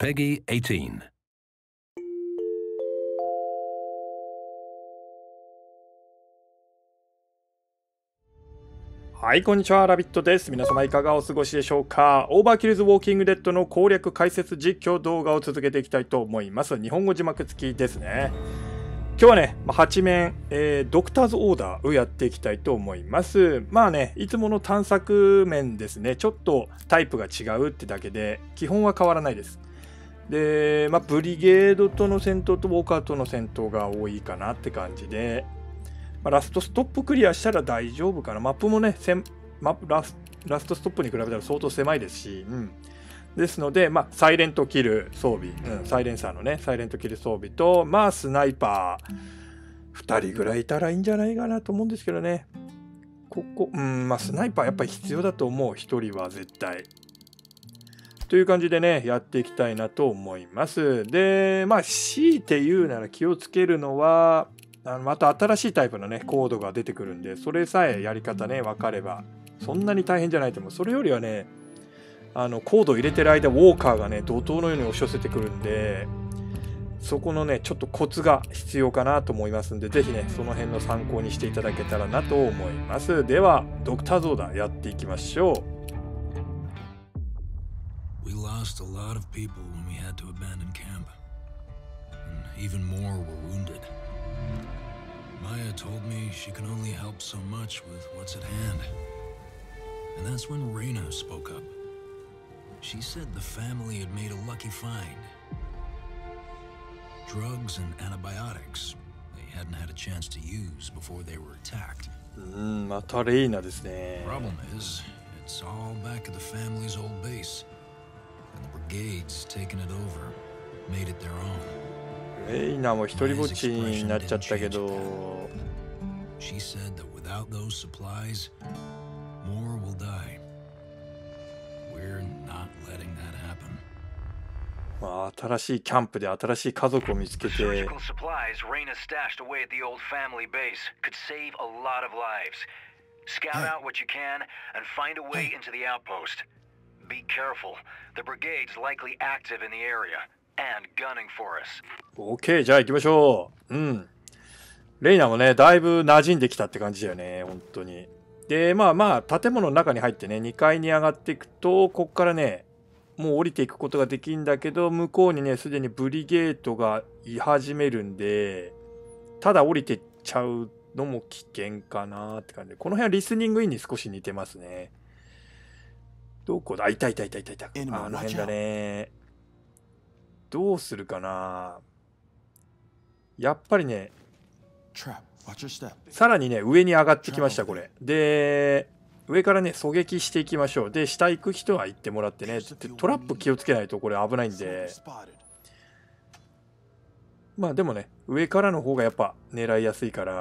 Peggy 18. はい、こんにちは。ラビットです。皆様いかがお過ごしでしょうか。オーバーキルズ・ウォーキング・デッドの攻略解説実況動画を続けていきたいと思います。日本語字幕付きですね。今日はね、8面、ドクターズ・オーダーをやっていきたいと思います。まあね、いつもの探索面ですね。ちょっとタイプが違うってだけで、基本は変わらないです。で、ブリゲードとの戦闘とウォーカーとの戦闘が多いかなって感じで、ラストストップクリアしたら大丈夫かな。マップもね、ラストストップに比べたら相当狭いですし、ですので、サイレントキル装備、サイレンサーのね、サイレントキル装備と、スナイパー、2人ぐらいいたらいいんじゃないかなと思うんですけどね。スナイパーやっぱり必要だと思う、1人は絶対。という感じでね、やっていきたいなと思います。で、強いて言うなら気をつけるのは、また新しいタイプのね、コードが出てくるんで、それさえやり方ね、分かれば、そんなに大変じゃないと思う。それよりはね、コードを入れてる間、ウォーカーがね、怒涛のように押し寄せてくるんで、そこのね、ちょっとコツが必要かなと思いますんで、ぜひね、その辺の参考にしていただけたらなと思います。では、ドクターズオーダーやっていきましょう。 We lost a lot of people when we had to abandon camp, and even more were wounded. Maya told me she can only help so much with what's at hand. And that's when Reina spoke up. She said the family had made a lucky find. Drugs and antibiotics they hadn't had a chance to use before they were attacked. またレイナですね。 Problem is, it's all back at the family's old base. And the brigades taking it over made it their own. レイナも一人ぼっちになっちゃったけど、 She said that without those supplies, more will die. We're not letting that happen. 新しいキャンプで新しい家族を見つけて、 Surgical supplies Reina stashed away at the old family base could save a lot of lives. Scout out what you can and find a way into the outpost. Be careful. The brigade's likely active in the area and gunning for us. OK、じゃあ行きましょう。レイナもね、だいぶ馴染んできたって感じだよね、本当に。で、建物の中に入ってね、2階に上がっていくと、こっからね、もう降りていくことができるんだけど、向こうにね、すでにブリゲートがい始めるんで、ただ降りてっちゃうのも危険かなって感じで、この辺はリスニングインに少し似てますね。どこだ？いた。あの辺だね。どうするかな。やっぱりね、さらにね、上に上がってきました、これ。で、上からね、狙撃していきましょう。で、下行く人は行ってもらってね。トラップ気をつけないとこれ危ないんで。でもね、上からの方がやっぱ狙いやすいから。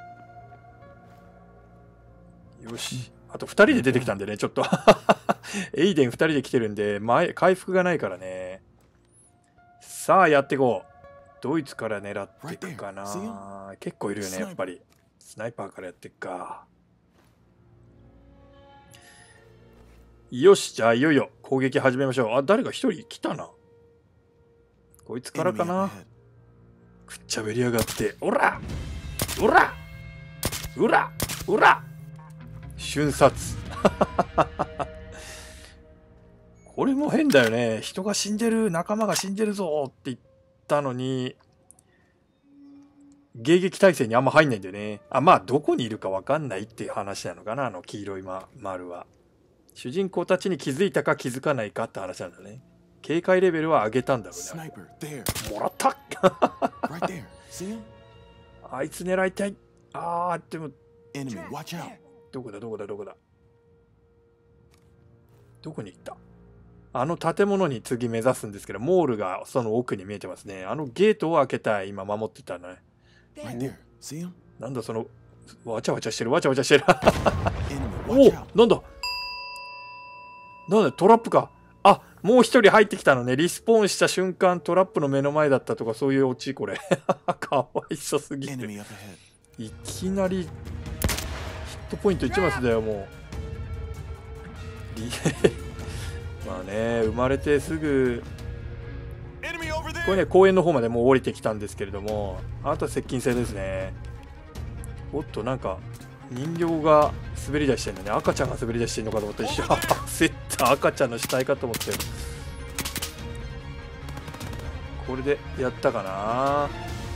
よし。あと2人で出てきたんでね、ちょっと。エイデン2人で来てるんで、回復がないからね。さあ、やっていこう。ドイツから狙っていくかな。結構いるよね、やっぱり。スナイパーからやっていくか。よし、じゃあいよいよ攻撃始めましょう。誰か一人来たな。こいつからかな。くっちゃべりやがって。おら瞬殺。これも変だよね。人が死んでる、仲間が死んでるぞって言ったのに、迎撃態勢にあんま入んないんだよね。どこにいるか分かんないっていう話なのかな、黄色い丸は。主人公たちに気づいたか気づかないかって話なんだね。警戒レベルは上げたんだろうね。もらったあいつ狙いたい。でも。どこだどこに行った？あの建物に次目指すんですけど、モールがその奥に見えてますね。あのゲートを開けたい、今守ってたね。なんだその、わちゃわちゃしてる。おお、なんだトラップか。もう一人入ってきたのね。リスポーンした瞬間トラップの目の前だったとか、そういうオチこれ。かわいそすぎて。いきなりヒットポイント1マスだよ、もう。生まれてすぐこれね、公園の方までもう降りてきたんですけれども、あとは接近戦ですね。おっと、なんか人形が滑り出してるのね。赤ちゃんが滑り出してるのかと思ったら、一瞬焦った赤ちゃんの死体かと思って。これでやったかな。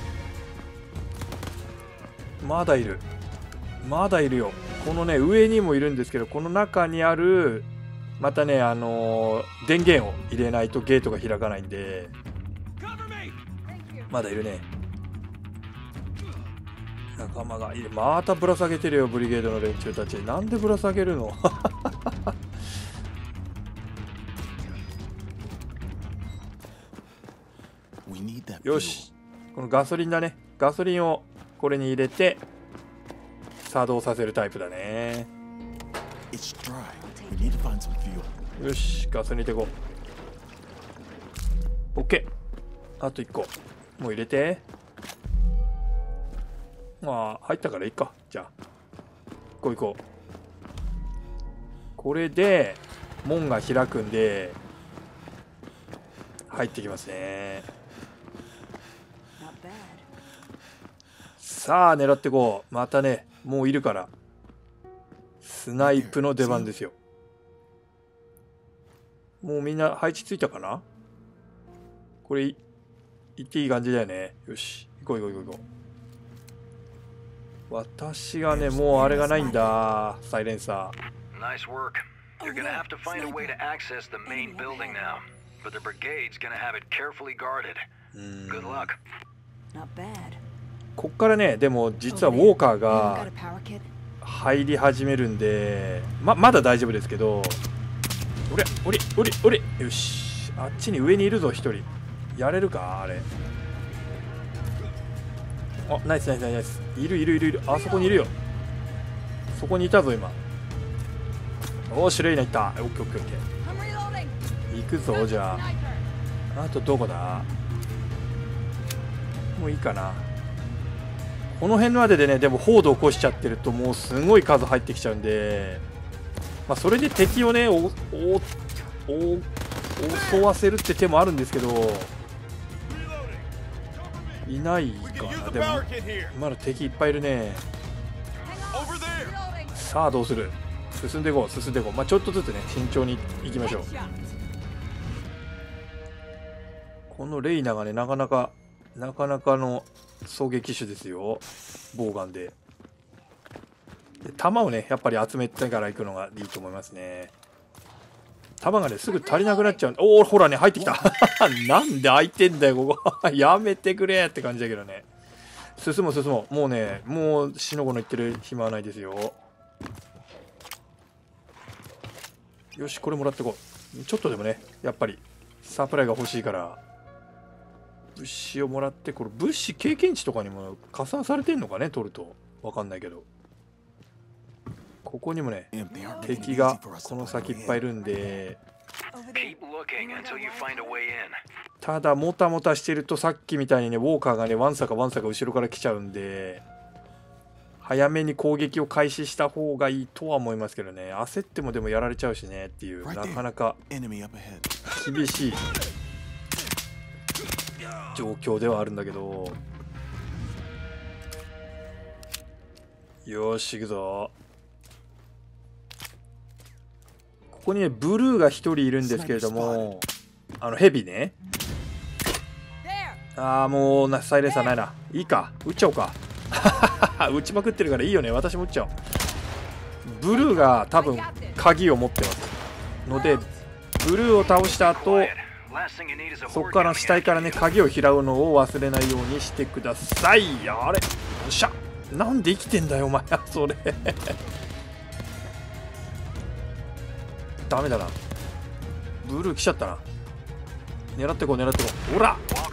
まだいる、まだいるよ。このね、上にもいるんですけど、この中にあるまたね、電源を入れないとゲートが開かないんで、まだいるね。仲間がいる。またぶら下げてるよ、ブリゲードの連中たち。なんでぶら下げるのよし、このガソリンだね。ガソリンをこれに入れて作動させるタイプだね。よし、ガソリン入れていこう。 OK、 あと1個もう入れて。まあ入ったからいいか。じゃあ行こう。これで門が開くんで入ってきますね。さあ狙ってこう。またね、もういるからスナイプの出番ですよ。もうみんな配置ついたかな。これ行っていい感じだよね。よし、行こう。私がね、もうあれがないんだ、サイレンサー。 Nice work. You're gonna have to find a way to access the main building now, but the brigade's gonna have it carefully guarded. Good luck. Not bad. こっからね、でも実はウォーカーが入り始めるんで、まだ大丈夫ですけど。おり。よし、あっちに上にいるぞ、一人。やれるか、あれ。あ、ナイス。いる。あそこにいるよ。そこにいたぞ、今。おーし、レイナいった。オッケー。行くぞ、じゃあ。あとどこだ。もういいかな。この辺まででね、でも報道起こしちゃってるともうすごい数入ってきちゃうんで、まあそれで敵をね襲わせるって手もあるんですけど、いないかな。でもまだ敵いっぱいいるね。さあどうする。進んでいこう。まあちょっとずつね、慎重に行きましょう。このレイナがね、なかなかの狙撃手ですよ。ボウガンで。弾をね、やっぱり集めてから行くのがいいと思いますね。弾がね、すぐ足りなくなっちゃう。おお、ほらね、入ってきた。なんで開いてんだよ、ここ。やめてくれって感じだけどね。進もう。もうね、もうしのごの言ってる暇はないですよ。よし、これもらってこう。ちょっとでもね、やっぱりサプライが欲しいから。物資をもらって、これ物資経験値とかにも加算されてんのかね、取ると。わかんないけど。ここにもね、敵がこの先いっぱいいるんで。ただもたもたしてると、さっきみたいにね、ウォーカーがね、わんさか後ろから来ちゃうんで、早めに攻撃を開始した方がいいとは思いますけどね。焦ってもでもやられちゃうしねっていう、なかなか厳しい状況ではあるんだけど。よし、行くぞ。ここにね、ブルーが1人いるんですけれども、ヘビね。ああ、もうサイレンサーないな。いいか、撃っちゃおうか。撃ちまくってるからいいよね。私も撃っちゃおう。ブルーが多分鍵を持ってますので、ブルーを倒した後、そこから死体からね、鍵を拾うのを忘れないようにしてください。あれ、よっしゃ。なんで生きてんだよお前。それダメだな。ブルー来ちゃったな。狙ってこう。おら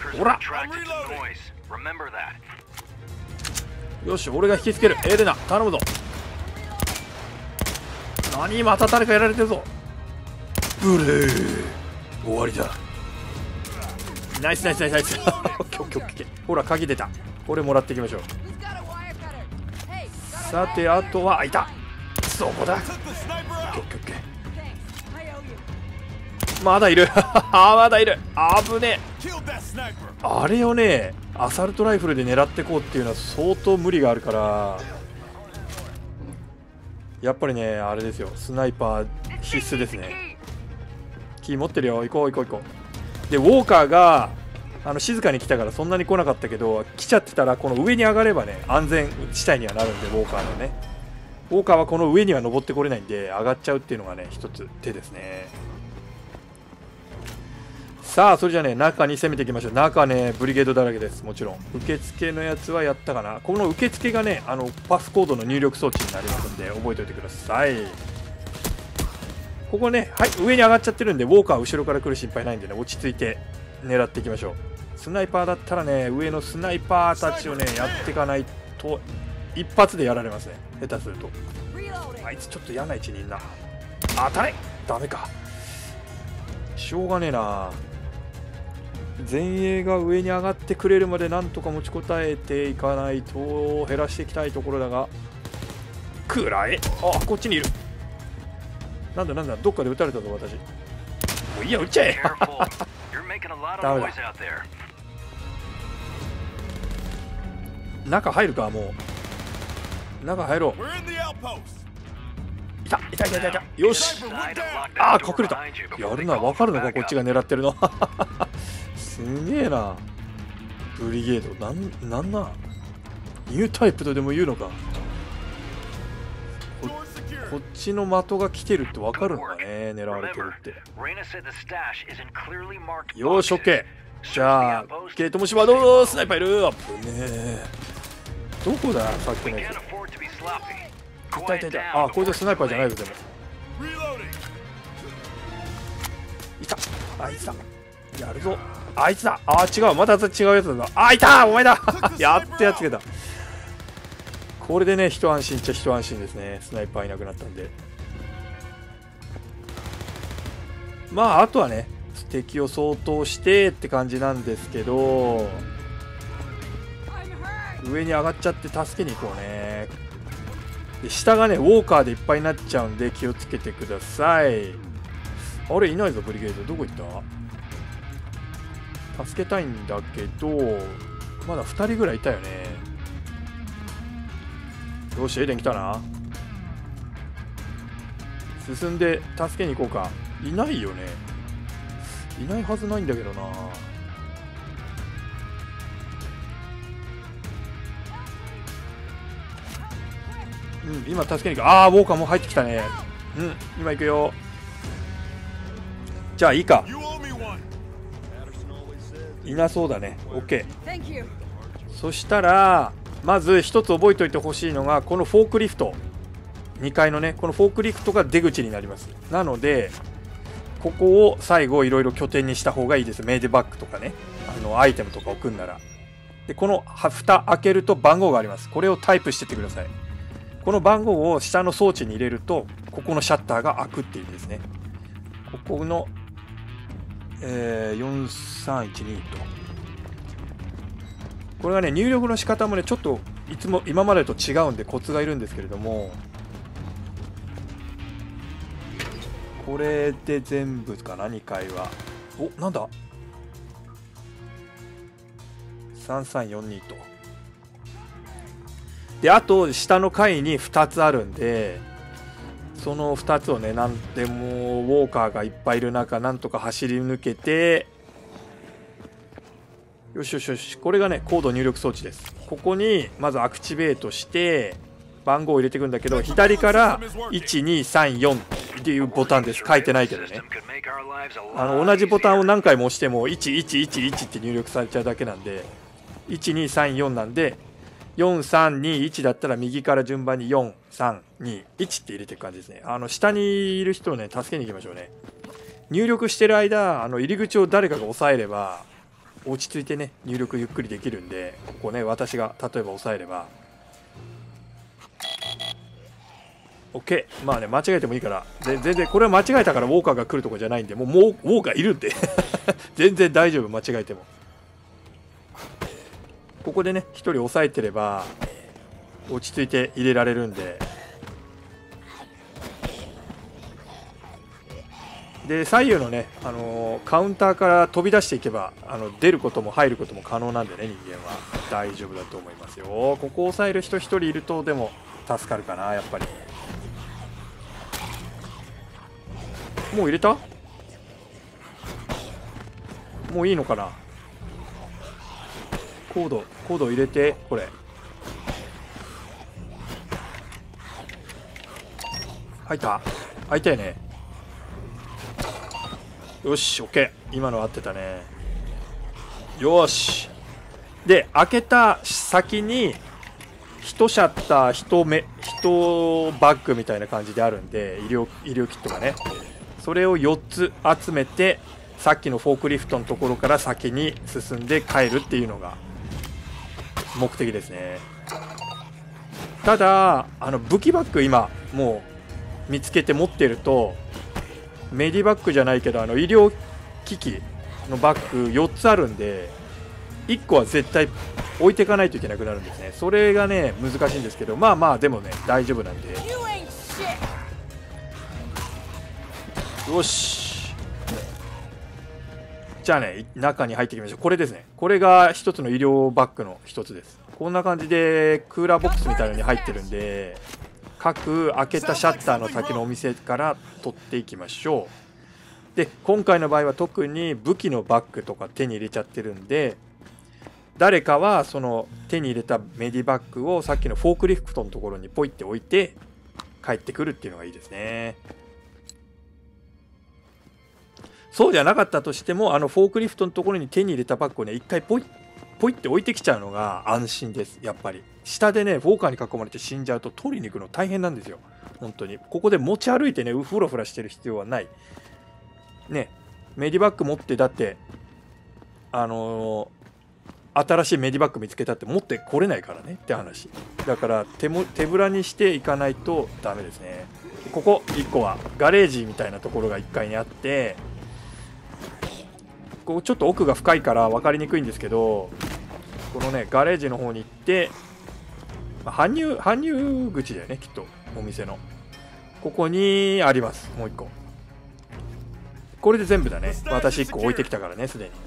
よし、俺が引きつける。エレナ頼むぞ。何、また誰かやられてるぞ。ブルー終わりだ。ナイス。オッケー。ほら、鍵出た。これもらっていきましょう。さて、あとは、いた。そこだ。オッケー。 まだいるまだいる。危ねえ。あれをねアサルトライフルで狙ってこうっていうのは相当無理があるから、やっぱりねあれですよ、スナイパー必須ですね。キー持ってるよ。行こう行こう行こう。でウォーカーが静かに来たからそんなに来なかったけど、来ちゃってたらこの上に上がればね安全地帯にはなるんで、ウォーカーのね、ウォーカーはこの上には登ってこれないんで上がっちゃうっていうのがね一つ手ですね。さあそれじゃあね中に攻めていきましょう。中ねブリゲードだらけです。もちろん受付のやつはやったかな。この受付がねパスコードの入力装置になりますんで覚えておいてください。ここね、はい、上に上がっちゃってるんでウォーカー後ろから来る心配ないんでね、落ち着いて狙っていきましょう。スナイパーだったらね上のスナイパーたちをねやっていかないと一発でやられますね、下手すると。あいつちょっと嫌な位置にいんな。当たれ、ダメか、しょうがねえな。前衛が上に上がってくれるまでなんとか持ちこたえていかないと減らしていきたいところだが、くらえ、あこっちにいる。なんだなんだ、どっかで撃たれたぞ私。もういいや、撃っちゃえダメだ。中入るか、もう中入ろう。いたいたいたいたいた、よし。ああ隠れた。やるな、分かるのかこっちが狙ってるのすげえな。ブリゲードなんなニュータイプとでも言うのか。こっちの的が来てるって分かるのかね、狙われてるって。よーし OK。 じゃあゲートもしまどうぞ。スナイパーいる。あぶねえ、どこださっきのやつ。いたいたいた。あこいつはスナイパーじゃないぞ。でもいた、あいつだ、やるぞあいつだ。あ違う、また違うやつだな。あいた、お前だやってやっつけた。これでね一安心っちゃ一安心ですね。スナイパーいなくなったんで、まああとはね敵を掃討してって感じなんですけど、上に上がっちゃって助けに行こうね。で下がねウォーカーでいっぱいになっちゃうんで気をつけてください。あれいないぞブリゲード、どこ行った。助けたいんだけどまだ2人ぐらいいたよね。よしエデン来たな。進んで助けに行こうか。いないよね、いないはずないんだけどな。うん今助けに行く。ああウォーカーも入ってきたね。うん今行くよ。じゃあいいか、いなそうだね。 OK。 そしたらまず一つ覚えておいてほしいのがこのフォークリフト、2階のねこのフォークリフトが出口になります。なのでここを最後いろいろ拠点にした方がいいです。メイデバッグとかねアイテムとか置くんなら。でこの蓋開けると番号があります。これをタイプしてってください。この番号を下の装置に入れるとここのシャッターが開くっていう意味ですね。ここの、4312とこれがね入力の仕方もねちょっといつも今までと違うんでコツがいるんですけれども、これで全部かな。2回はおなんだ3342とで、あと下の階に2つあるんでその2つをねなんでもウォーカーがいっぱいいる中なんとか走り抜けて、よしよしよし、これがねコード入力装置です。ここにまずアクチベートして番号を入れていくんだけど、左から1234っていうボタンです。書いてないけどね、同じボタンを何回も押しても1111って入力されちゃうだけなんで、1234なんで4321だったら右から順番に4321って入れていく感じですね。下にいる人をね助けに行きましょうね。入力してる間入り口を誰かが押さえれば落ち着いてね入力ゆっくりできるんで、ここね私が例えば押さえれば OK。 まあね間違えてもいいから、全然これは間違えたからウォーカーが来るとこじゃないんで、もうウォーカーいるんで全然大丈夫、間違えても。ここでね1人押さえてれば落ち着いて入れられるんで、 で左右のね、カウンターから飛び出していけば出ることも入ることも可能なんでね、人間は大丈夫だと思いますよ。ここを抑える人1人いるとでも助かるかな、やっぱり。もう入れた？もういいのかな。コード入れて、これ入ったよね。よし、オッケー。今の合ってたね。よし。で、開けた先に1シャッター1バッグみたいな感じであるんで、医療キットがね、それを4つ集めて、さっきのフォークリフトのところから先に進んで帰るっていうのが目的ですね。ただ武器バッグ今もう見つけて持ってると、メディバッグじゃないけど医療機器のバッグ4つあるんで、1個は絶対置いていかないといけなくなるんですね。それがね難しいんですけど、まあまあでもね大丈夫なんで。よし、じゃあね中に入っていきましょう。これですね。これが一つの医療バッグの一つです。こんな感じでクーラーボックスみたいなのに入ってるんで、各開けたシャッターの先のお店から取っていきましょう。で今回の場合は特に武器のバッグとか手に入れちゃってるんで、誰かはその手に入れたメディバッグをさっきのフォークリフトのところにポイって置いて帰ってくるっていうのがいいですね。そうじゃなかったとしてもフォークリフトのところに手に入れたバッグをね一回ポイって置いてきちゃうのが安心です。やっぱり下でねフォーカーに囲まれて死んじゃうと取りに行くの大変なんですよ。本当にここで持ち歩いてねフラフラしてる必要はないね。メディバッグ持って、だって新しいメディバッグ見つけたって持ってこれないからねって話だから、手ぶらにしていかないとダメですね。ここ1個はガレージみたいなところが1階にあって、ここちょっと奥が深いから分かりにくいんですけど、このねガレージの方に行って、搬入口だよねきっと、お店のここにあります。もう1個これで全部だね。私1個置いてきたからねすでに。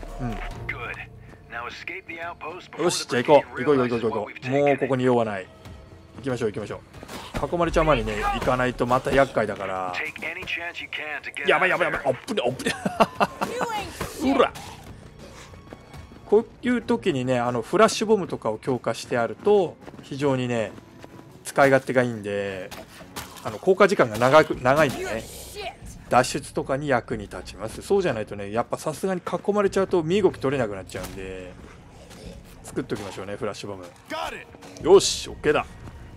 よし、じゃあ行こう。もうここに用はない。行きましょう。囲まれちゃう前にね行かないとまた厄介だから。やばい。あっぶねうら。こういう時にねフラッシュボムとかを強化してあると非常にね使い勝手がいいんで、効果時間が長いんでね、脱出とかに役に立ちます。そうじゃないとねやっぱさすがに囲まれちゃうと身動き取れなくなっちゃうんで、作っておきましょうねフラッシュボム。よし OK だ。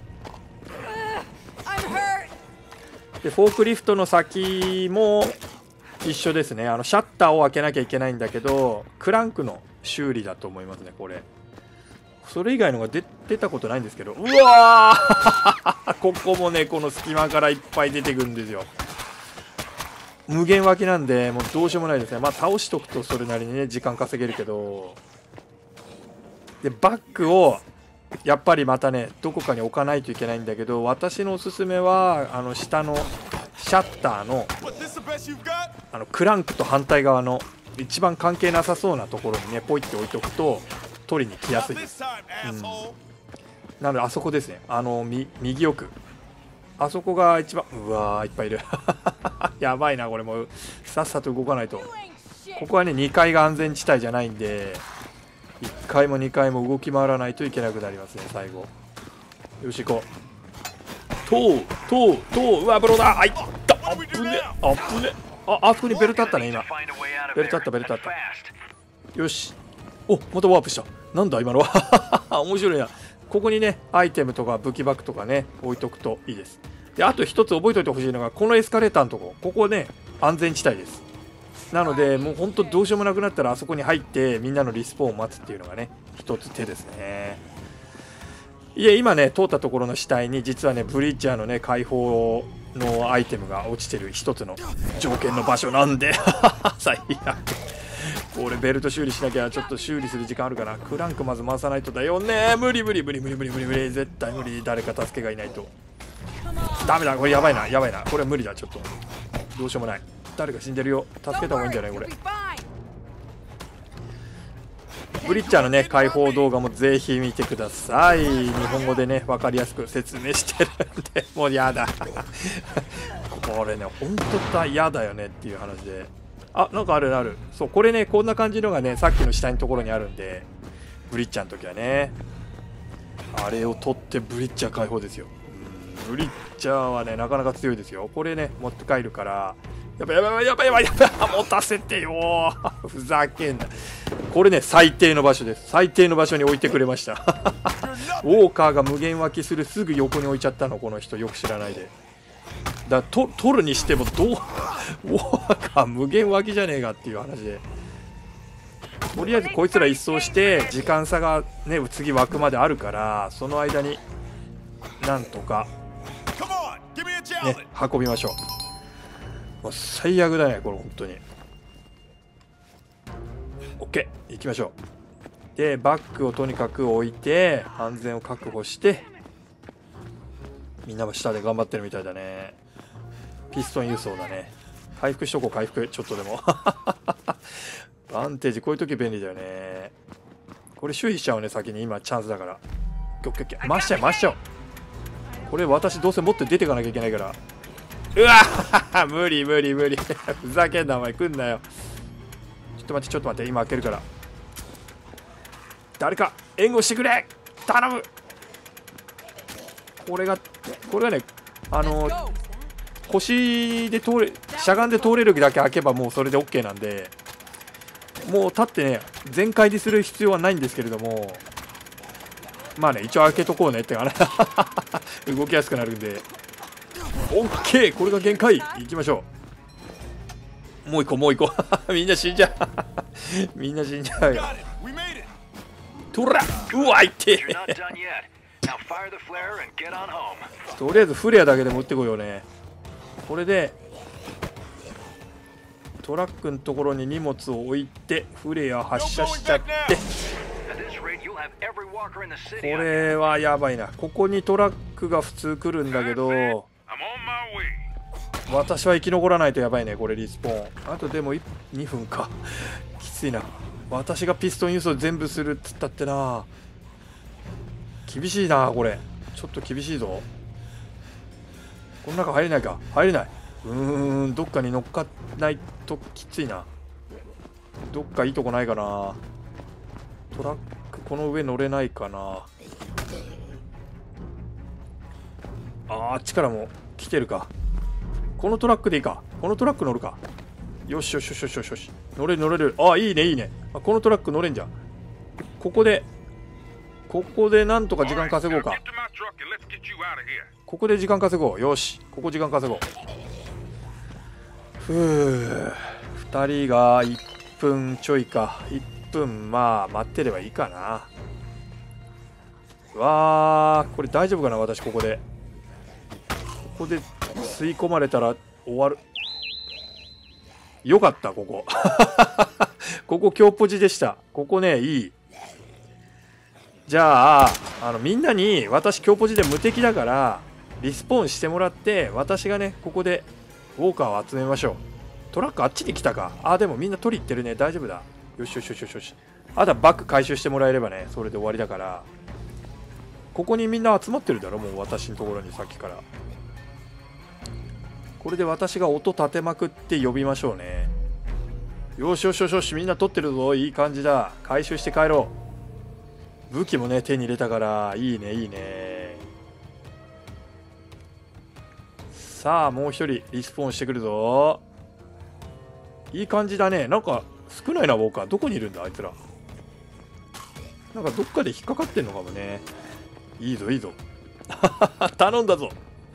でフォークリフトの先も一緒ですね。シャッターを開けなきゃいけないんだけど、クランクの修理だと思いますねこれ。それ以外のが出たことないんですけど、うわーここもねこの隙間からいっぱい出てくるんですよ。無限湧きなんでもうどうしようもないですね。まあ倒しとくとそれなりにね時間稼げるけど、でバッグをやっぱりまたねどこかに置かないといけないんだけど、私のおすすめは下のシャッターのクランクと反対側の一番関係なさそうなところにねポイって置いておくと取りに来やすいです。なのであそこですね、右奥、あそこが一番、うわーいっぱいいるやばいなこれ、もうさっさと動かないと。ここはね2階が安全地帯じゃないんで1階も2階も動き回らないといけなくなりますね最後。よし行こう。うわブローだ。あいった、あぶね。あそこにベルトあったね今。ベルトあった。よし、おまたワープした。なんだ今のは面白いな。ここにねアイテムとか武器バッグとかね置いとくといいです。であと一つ覚えておいてほしいのが、このエスカレーターのとここね安全地帯です。なのでもうほんとどうしようもなくなったらあそこに入ってみんなのリスポーンを待つっていうのがね一つ手ですね。いえ今ね通ったところの死体に実はねブリッジャーのね解放のアイテムが落ちてる一つの条件の場所なんで最悪。これベルト修理しなきゃ。ちょっと修理する時間あるかな。クランクまず回さないとだよね。無理絶対無理。誰か助けがいないとダメだ。これやばいなこれは無理だ。ちょっとどうしようもない。 誰か死んでるよ。助けた方がいいんじゃないこれ。ブリッチャーのね解放動画もぜひ見てください。日本語でね分かりやすく説明してるんでもうやだこれね本当だやだよねっていう話で、あ、なんかあるある。そうこれねこんな感じのがねさっきの下のところにあるんで、ブリッチャーの時はねあれを取ってブリッチャー解放ですよ。ブリッチャーはねなかなか強いですよ。これね持って帰るから、やばいやばいやばいやばいやばい持たせてよふざけんな。これね最低の場所です。最低の場所に置いてくれましたウォーカーが無限湧きするすぐ横に置いちゃったのこの人、よく知らないで。だから取るにしてもどうウォーカー無限湧きじゃねえかっていう話で、とりあえずこいつら一掃して時間差がね次湧くまであるから、その間になんとかね運びましょう。もう最悪だねこれ本当に。 OK 行きましょう。でバッグをとにかく置いて安全を確保して、みんなも下で頑張ってるみたいだね。ピストン輸送だね。回復しとこう回復ちょっとでもバンテージこういう時便利だよね。これ周囲しちゃうね先に、今チャンスだから。OK回しちゃえ回しちゃおう。これ私どうせ持って出てかなきゃいけないから。うわ無理無理無理ふざけんなお前来んなよ。ちょっと待ってちょっと待って今開けるから、誰か援護してくれ頼む。これがね腰で通れしゃがんで通れるだけ開けばもうそれで OK なんで、もう立ってね全開でする必要はないんですけれども、まあね一応開けとこうねって動きやすくなるんで OK これが限界。いきましょう。もう一個もう一個みんな死んじゃうみんな死んじゃうよ。とらうわいってとりあえずフレアだけでも撃ってこいよね。これでトラックのところに荷物を置いてフレア発射しちゃって、これはやばいな。ここにトラックが普通来るんだけど私は生き残らないとやばいねこれリスポーン。あとでも2分かきついな。私がピストン輸送全部するっつったってな、厳しいなこれ。ちょっと厳しいぞ。この中入れないか。入れない。どっかに乗っかんないときついな。どっかいいとこないかな。トラックこの上乗れないかな。あっちからも来てるか。このトラックでいいか。このトラック乗るか。よしよしよしよしよしよし。乗れる乗れる。あ、いいねいいね。あ、このトラック乗れんじゃん。ここでなんとか時間稼ごうか。ここで時間稼ごう。よし。ここ時間稼ごう。2人が1分ちょいか。1分まあ待ってればいいかな。わー、これ大丈夫かな私ここで吸い込まれたら終わる。よかったここここ強ポジでした。ここねいい。じゃあみんなに私強ポジで無敵だからリスポーンしてもらって、私がねここでウォーカーを集めましょう。トラックあっちに来たか。あ、でもみんな取り行ってるね。大丈夫だ。よしよしよしよしよし。あとはバッグ回収してもらえればねそれで終わりだから。ここにみんな集まってるだろもう私のところにさっきから。これで私が音立てまくって呼びましょうね。よしよしよしよし、みんな取ってるぞ。いい感じだ。回収して帰ろう。武器もね手に入れたからいいねいいね。さあもう一人リスポーンしてくるぞ。いい感じだね。なんか少ないなウォーカー。どこにいるんだあいつら。なんかどっかで引っかかってんのかもね。いいぞいいぞ頼んだぞ。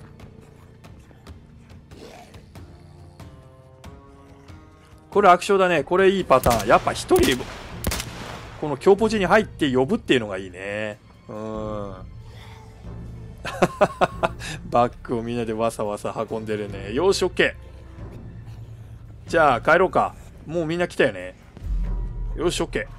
これ楽勝だね。これいいパターン。やっぱ一人この強ポジに入って呼ぶっていうのがいいね。バッグをみんなでわさわさ運んでるね。よし OK。 じゃあ帰ろうか。もうみんな来たよね。よし OK。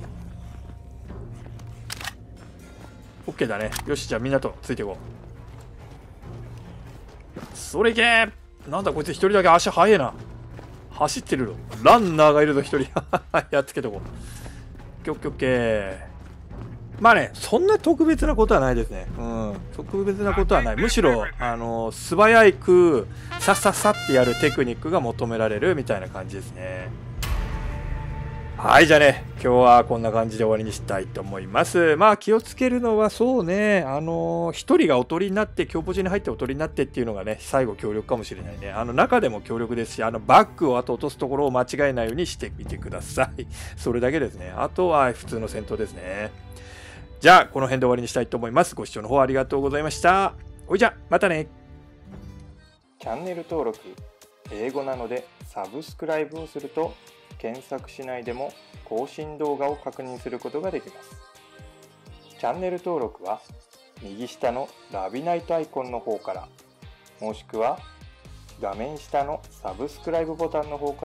OK だね。よしじゃあみんなとついていこう。それいけー。なんだこいつ一人だけ足速えな。 走ってるの。ランナーがいるぞ、一人。やっつけとこう。オッケーオッケー。まあね、そんな特別なことはないですね。うん。特別なことはない。むしろ、素早く、さっさっさってやるテクニックが求められるみたいな感じですね。はい、じゃあね、今日はこんな感じで終わりにしたいと思います。まあ気をつけるのはそうね、一人がおとりになって、強ポジに入っておとりになってっていうのがね、最後強力かもしれないね。中でも強力ですし、バックを落とすところを間違えないようにしてみてください。それだけですね。あとは普通の戦闘ですね。じゃあ、この辺で終わりにしたいと思います。ご視聴の方ありがとうございました。ほいじゃ、またね。チャンネル登録、英語なのでサブスクライブをすると、検索しないでも更新動画を確認することができます。チャンネル登録は右下のラビナイトアイコンの方から、もしくは画面下のサブスクライブボタンの方から